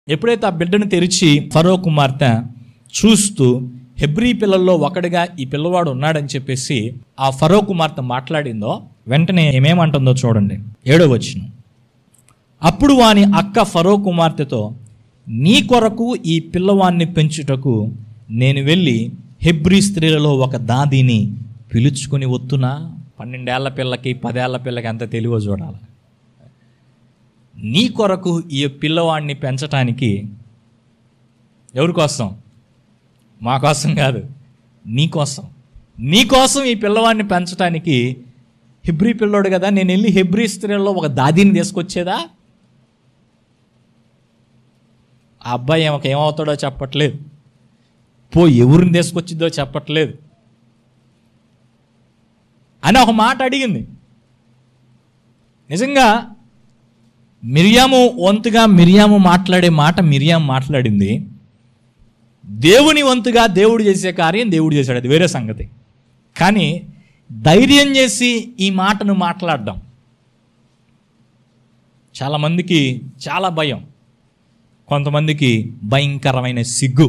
ఎప్పుడైతే ఆ బిడ్డను తెరిచి ఫరో కుమార్తె చూస్తూ హెబ్రీ పిల్లల్లో ఒకడిగా ఈ పిల్లవాడు ఉన్నాడని చెప్పేసి ఆ ఫరో కుమార్తె మాట్లాడిందో వెంటనే ఏమేమంటుందో చూడండి. 7వ వచనం. అప్పుడు వాని అక్క ఫరో కుమార్తెతో, నీ కొరకు ఈ పిల్లవాడిని పెంచుటకు నేను వెళ్ళి హెబ్రీ స్త్రీలలో ఒక దాదిని పిలుచుకొని వస్తున్నా. 12 ఏళ్ల పిల్లకి 10 ఏళ్ల పిల్లకి ఎంత తెలివో చూడాలి. నీ కొరకు ఈ పిల్లవాడిని పెంచటానికి, ఎవరి కోసం? మా కోసం కాదు, నీకోసం ఈ పిల్లవాడిని పెంచడానికి హెబ్రీ పిల్లోడు కదా, నేను వెళ్ళి హెబ్రీ స్త్రీలలో ఒక దాదిని తీసుకొచ్చేదా? ఆ అబ్బాయి ఏమవుతాడో చెప్పట్లేదు, ఎవరిని తీసుకొచ్చిద్దో చెప్పట్లేదు అని ఒక మాట అడిగింది. నిజంగా మిరియాము మాట్లాడే మాట మిరియాము మాట్లాడింది. దేవుని వంతుగా దేవుడు చేసే కార్యం దేవుడు చేశాడు, అది వేరే సంగతి. కానీ ధైర్యం చేసి ఈ మాటను మాట్లాడడం చాలామందికి చాలా భయం, కొంతమందికి భయంకరమైన సిగ్గు.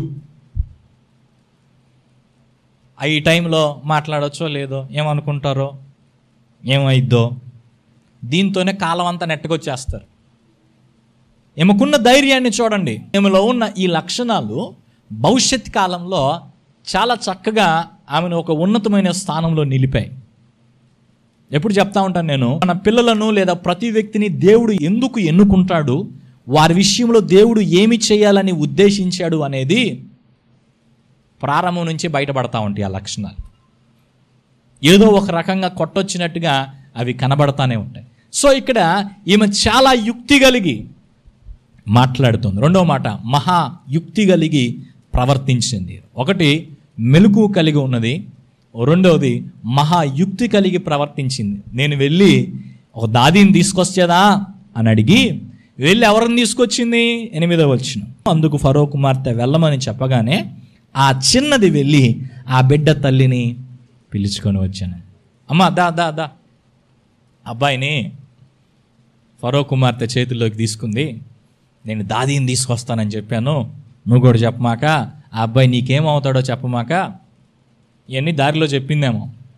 ఈ టైంలో మాట్లాడచ్చో లేదో, ఏమనుకుంటారో, ఏమైద్దో, దీంతోనే కాలం అంతా నెట్టకొచ్చేస్తారు. ఈమెకున్న ధైర్యాన్ని చూడండి. ఈమెలో ఉన్న ఈ లక్షణాలు భవిష్యత్ కాలంలో చాలా చక్కగా ఆమెను ఒక ఉన్నతమైన స్థానంలో నిలిపాయి. ఎప్పుడు చెప్తా ఉంటాను నేను, మన పిల్లలను లేదా ప్రతి వ్యక్తిని దేవుడు ఎందుకు ఎన్నుకుంటాడు, వారి విషయంలో దేవుడు ఏమి చేయాలని ఉద్దేశించాడు అనేది ప్రారంభం నుంచి బయటపడతా ఉంటాయి. ఆ లక్షణాలు ఏదో ఒక రకంగా కొట్టొచ్చినట్టుగా అవి కనబడతానే ఉంటాయి. సో ఇక్కడ ఈమె చాలా యుక్తి కలిగి మాట్లాడుతుంది. రెండవ మాట, మహా యుక్తి కలిగి ప్రవర్తించింది. ఒకటి మెలకు కలిగి ఉన్నది, రెండవది మహాయుక్తి కలిగి ప్రవర్తించింది. నేను వెళ్ళి ఒక దాదిని తీసుకొచ్చేదా అని అడిగి వెళ్ళి ఎవరిని తీసుకొచ్చింది? 8వ వచనం. అందుకు ఫరో కుమార్తె వెళ్ళమని చెప్పగానే ఆ చిన్నది వెళ్ళి ఆ బిడ్డ తల్లిని పిలుచుకొని వచ్చాను. అమ్మ దా అబ్బాయిని ఫరో కుమార్తె చేతుల్లోకి తీసుకుంది. నేను దాదిని తీసుకొస్తానని చెప్పాను, నువ్వు కూడా చెప్పమాక, ఆ అబ్బాయి నీకేమవుతాడో చెప్పమాక, ఇవన్నీ దారిలో చెప్పిందేమో.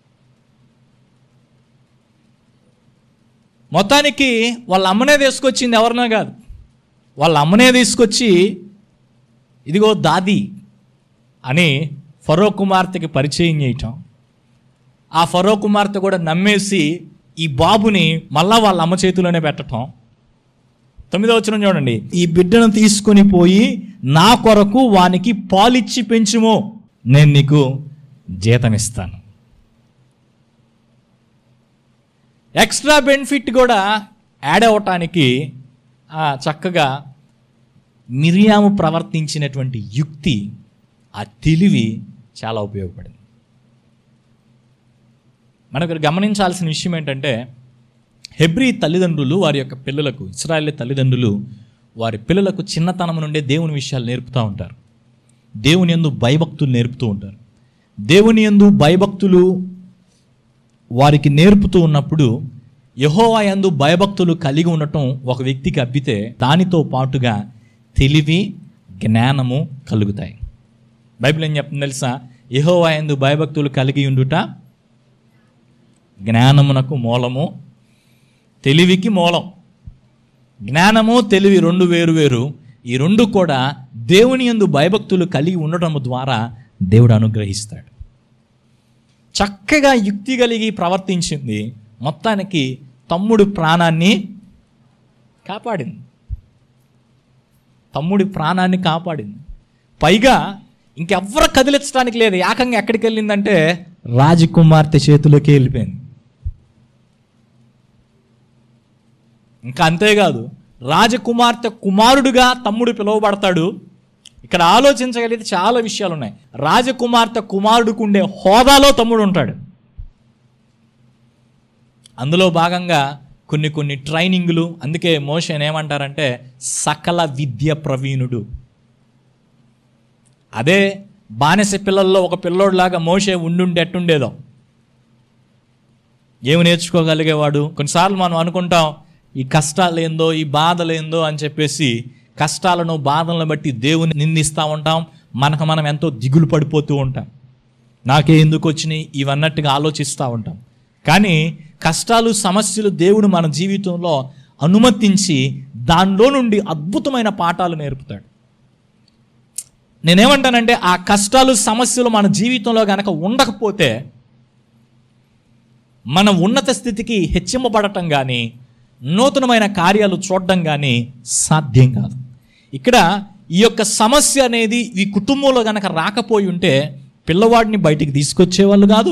మొత్తానికి వాళ్ళ అమ్మనే తీసుకొచ్చింది, ఎవరినో కాదు. వాళ్ళ అమ్మనే తీసుకొచ్చి ఇదిగో దాది అని ఫరో కుమార్తెకి పరిచయం చేయటం, ఆ ఫరో కుమార్తె కూడా నమ్మేసి ఈ బాబుని మళ్ళా వాళ్ళ అమ్మ చేతిలోనే పెట్టడం. 9వ వచనం చూడండి. ఈ బిడ్డను తీసుకొని పోయి నా కొరకు వానికి పాలిచ్చి పెంచుము, నేను నీకు జీతం ఇస్తాను. ఎక్స్ట్రా బెనిఫిట్ కూడా యాడ్ అవ్వటానికి చక్కగా మిరియాము ప్రవర్తించినటువంటి యుక్తి, ఆ తెలివి చాలా ఉపయోగపడింది. మనకు గమనించాల్సిన విషయం ఏంటంటే, హెబ్రీ తల్లిదండ్రులు వారి యొక్క పిల్లలకు, ఇశ్రాయేలు తల్లిదండ్రులు వారి పిల్లలకు చిన్నతనం నుండే దేవుని విషయాలు నేర్పుతూ ఉంటారు. దేవుని యందు భయభక్తులు నేర్పుతూ ఉంటారు. దేవుని యందు భయభక్తులు వారికి నేర్పుతూ ఉన్నప్పుడు యెహోవా యందు భయభక్తులు కలిగి ఉండటం ఒక వ్యక్తికి అబ్బితే దానితో పాటుగా తెలివి, జ్ఞానము కలుగుతాయి. బైబిల్ ఏం చెప్తుంది తెలుసా? యెహోవా యందు భయభక్తులు కలిగి ఉండుట జ్ఞానమునకు మూలము, తెలివికి మూలం. జ్ఞానము తెలివి రెండు వేరు. ఈ రెండు కూడా దేవుని యందు భయభక్తులు కలిగి ఉండటం ద్వారా దేవుడు అనుగ్రహిస్తాడు. చక్కగా యుక్తి కలిగి ప్రవర్తించింది. మొత్తానికి తమ్ముడి ప్రాణాన్ని కాపాడింది. పైగా ఇంకెవ్వరు కదిలించడానికి లేదు. ఏకంగా ఎక్కడికి వెళ్ళిందంటే రాజకుమార్తె చేతిలోకి వెళ్ళిపోయింది. ఇంకా అంతేకాదు, రాజకుమార్తె కుమారుడుగా తమ్ముడు పిలువబడతాడు. ఇక్కడ ఆలోచించగలిగితే చాలా విషయాలు ఉన్నాయి. రాజకుమార్తె కుమారుడికి ఉండే హోదాలో తమ్ముడు ఉంటాడు. అందులో భాగంగా కొన్ని ట్రైనింగులు. అందుకే మోషేని ఏమంటారంటే సకల విద్య ప్రవీణుడు. అదే బానిస పిల్లల్లో ఒక పిల్లోడులాగా మోషే ఉండుంటే ఎట్టుండేదో, ఏమి నేర్చుకోగలిగేవాడు. కొన్నిసార్లు మనం అనుకుంటాం ఈ కష్టాలు ఏందో, ఈ బాధలు ఏందో అని చెప్పేసి కష్టాలను బాధలను బట్టి దేవుని నిందిస్తూ ఉంటాం. మనకు మనం ఎంతో దిగులు పడిపోతూ ఉంటాం. నాకే ఎందుకు వచ్చినాయి ఇవన్నట్టుగా ఆలోచిస్తూ ఉంటాం. కానీ కష్టాలు సమస్యలు దేవుడు మన జీవితంలో అనుమతించి దానిలో నుండి అద్భుతమైన పాఠాలు నేర్పుతాడు. నేనేమంటానంటే ఆ కష్టాలు సమస్యలు మన జీవితంలో కనుక ఉండకపోతే మన ఉన్నత స్థితికి హెచ్చింపబడటం కానీ నూతనమైన కార్యాలు చూడడం కానీ సాధ్యం కాదు. ఇక్కడ ఈ యొక్క సమస్య అనేది ఈ కుటుంబంలో కనుక రాకపోయి ఉంటే పిల్లవాడిని బయటికి తీసుకొచ్చేవాళ్ళు కాదు,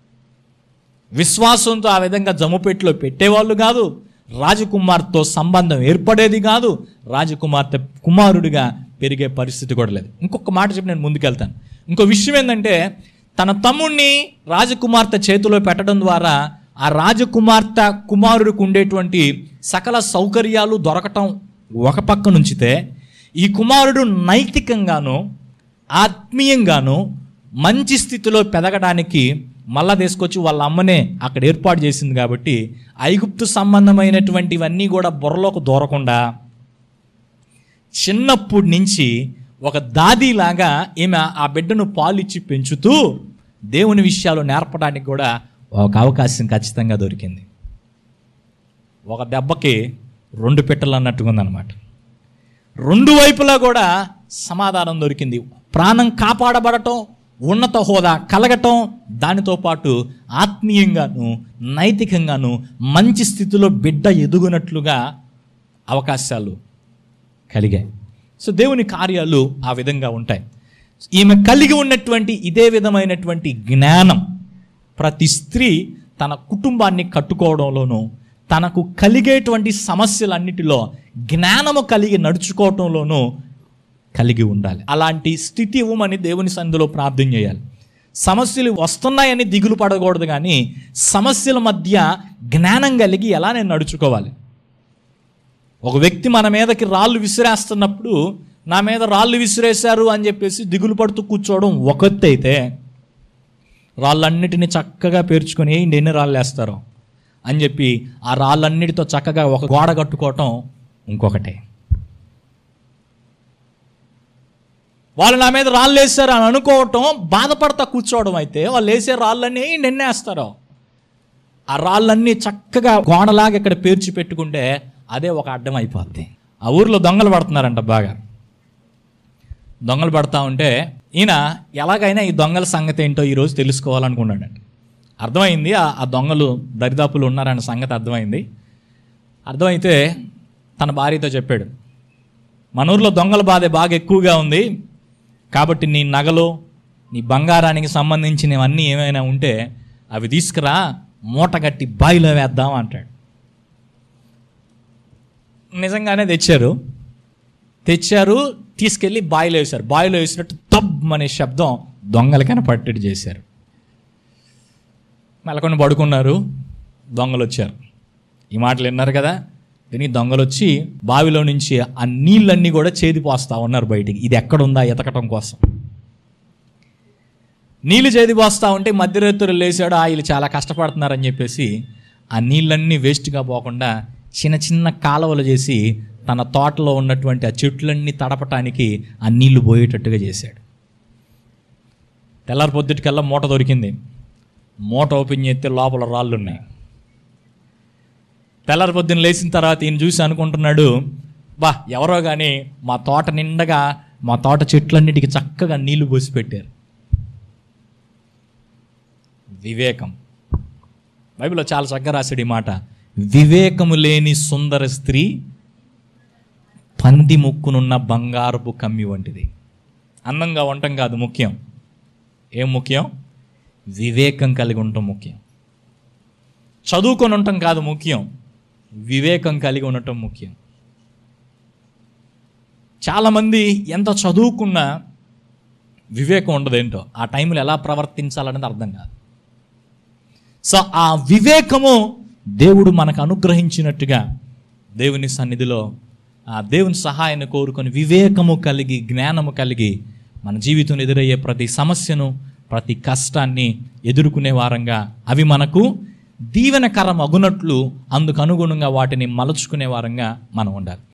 విశ్వాసంతో ఆ విధంగా జమ్ముపెట్టులో పెట్టేవాళ్ళు కాదు, రాజకుమార్తెతో సంబంధం ఏర్పడేది కాదు, రాజకుమార్తె కుమారుడిగా పెరిగే పరిస్థితి కూడా లేదు. ఇంకొక మాట చెప్పి నేను ముందుకెళ్తాను. ఇంకో విషయం ఏంటంటే, తన తమ్ముణ్ణి రాజకుమార్తె చేతిలో పెట్టడం ద్వారా ఆ రాజకుమార్తె కుమారుడికి ఉండేటువంటి సకల సౌకర్యాలు దొరకటం ఒక పక్క నుంచితే, ఈ కుమారుడు నైతికంగాను ఆత్మీయంగాను మంచి స్థితిలో పెరగడానికి మళ్ళా తీసుకొచ్చి వాళ్ళ అమ్మనే అక్కడ ఏర్పాటు చేసింది. కాబట్టి ఐగుప్తు సంబంధమైనటువంటివన్నీ కూడా బుర్రలోకి దూరకుండా చిన్నప్పటి నుంచి ఒక దాదిలాగా ఈమె ఆ బిడ్డను పాలిచ్చి పెంచుతూ దేవుని విషయాలు నేర్పడానికి కూడా ఒక అవకాశం ఖచ్చితంగా దొరికింది. ఒక దెబ్బకి 2 పిట్టలు అన్నట్టుగా ఉందన్నమాట. 2 వైపులా కూడా సమాధానం దొరికింది. ప్రాణం కాపాడబడటం, ఉన్నత హోదా కలగటం, దానితో పాటు ఆత్మీయంగాను నైతికంగాను మంచి స్థితిలో బిడ్డ ఎదుగునట్లుగా అవకాశాలు కలిగాయి. సో దేవుని కార్యాలు ఆ విధంగా ఉంటాయి. ఈమె కలిగి ఉన్నటువంటి ఇదే విధమైనటువంటి జ్ఞానం ప్రతి స్త్రీ తన కుటుంబాన్ని కట్టుకోవడంలోనూ తనకు కలిగేటువంటి సమస్యలన్నిటిలో జ్ఞానము కలిగి నడుచుకోవటంలోనూ కలిగి ఉండాలి. అలాంటి స్థితి ఇవ్వమని దేవుని సన్నిధిలో ప్రార్థన చేయాలి. సమస్యలు వస్తున్నాయని దిగులు పడకూడదు, కానీ సమస్యల మధ్య జ్ఞానం కలిగి ఎలా నేను నడుచుకోవాలి. ఒక వ్యక్తి మన మీదకి రాళ్ళు విసిరేస్తున్నప్పుడు నా మీద రాళ్ళు విసిరేశారు అని చెప్పేసి దిగులు పడుతూ కూర్చోవడం ఒకటి అయితే, రాళ్ళన్నిటిని చక్కగా పేర్చుకొని ఎన్ని రాళ్ళు వేస్తారో అని చెప్పి ఆ రాళ్ళన్నిటితో చక్కగా ఒక గోడ కట్టుకోవటం ఇంకొకటే. వాళ్ళు నా మీద రాళ్ళు వేస్తారు అని అనుకోవటం బాధపడతా కూర్చోవడం అయితే, వాళ్ళు వేసే రాళ్ళన్నీ నిన్నేస్తారో ఆ రాళ్ళన్నీ చక్కగా గోడలాగా ఇక్కడ పేర్చి పెట్టుకుంటే అదే ఒక అడ్డం అయిపోద్ది. ఆ ఊర్లో దొంగలు పడుతున్నారంట. బాగా దొంగలు పడతా ఉంటే ఈయన ఎలాగైనా ఈ దొంగల సంగతి ఏంటో ఈరోజు తెలుసుకోవాలనుకున్నాడంట. అర్థమైంది ఆ దొంగలు దరిదాపులు ఉన్నారన్న సంగతి అర్థమైంది. అర్థమైతే తన భార్యతో చెప్పాడు, మన ఊర్లో దొంగల బాధ బాగా ఎక్కువగా ఉంది, కాబట్టి నీ నగలు నీ బంగారానికి సంబంధించినవన్నీ ఏమైనా ఉంటే అవి తీసుకురా, మూట కట్టి బావిలో వేద్దాం అంటాడు. నిజంగానే తెచ్చారు, తీసుకెళ్ళి బావిలో వేశారు. బావిలో వేసినట్టు తబ్ అనే శబ్దం దొంగలకైనా పట్టేట్టు చేశారు. మెలకొని పడుకున్నారు. దొంగలు వచ్చారు. ఈ మాటలు విన్నారు కదా. దీనికి దొంగలు వచ్చి బావిలో నుంచి ఆ నీళ్ళన్నీ కూడా చేదిపోస్తా ఉన్నారు బయటికి. ఇది ఎక్కడుందా ఎతకటం కోసం. నీళ్ళు చేదిపోస్తా ఉంటే మధ్యరాత్రులు లేచాడు, వీళ్ళు చాలా కష్టపడుతున్నారని చెప్పేసి ఆ నీళ్ళన్నీ వేస్ట్గా పోకుండా చిన్న చిన్న కాలువలు చేసి తన తోటలో ఉన్నటువంటి ఆ చెట్లన్నీ తడపటానికి ఆ నీళ్లు పోయేటట్టుగా చేశాడు. తెల్లారి పొద్దుటికల్లా మూట దొరికింది. మూట ఓపెన్ చేస్తే లోపల రాళ్ళు ఉన్నాయి. తెల్లారి పొద్దున్న లేచిన తర్వాత ఈయన చూసి అనుకుంటున్నాడు, బా ఎవరో కానీ మా తోట నిండగా మా తోట చెట్లన్నిటికీ చక్కగా నీళ్లు పోసి పెట్టారు. వివేకం. బైబిల్లో చాలా చక్కగా రాశాడు ఈ మాట. వివేకము లేని సుందర స్త్రీ పంది ముక్కునున్న బంగారపు కమ్మి వంటిది. అందంగా ఉండటం కాదు ముఖ్యం. ఏం ముఖ్యం? వివేకం కలిగి ఉండటం ముఖ్యం. చదువుకొని ఉండటం కాదు ముఖ్యం, వివేకం కలిగి ఉండటం ముఖ్యం. చాలామంది ఎంత చదువుకున్నా వివేకం ఉండదేంటో, ఆ టైంలో ఎలా ప్రవర్తించాలనేది అర్థం కాదు. సో ఆ వివేకము దేవుడు మనకు అనుగ్రహించినట్టుగా దేవుని సన్నిధిలో ఆ దేవుని సహాయాన్ని కోరుకొని వివేకము కలిగి జ్ఞానము కలిగి మన జీవితంలో ఎదురయ్యే ప్రతి సమస్యను ప్రతి కష్టాన్ని ఎదుర్కొనే వారంగా అవి మనకు దీవెనకరం అగునట్లు అందుకు అనుగుణంగా వాటిని మలుచుకునే వారంగా మనం ఉండాలి.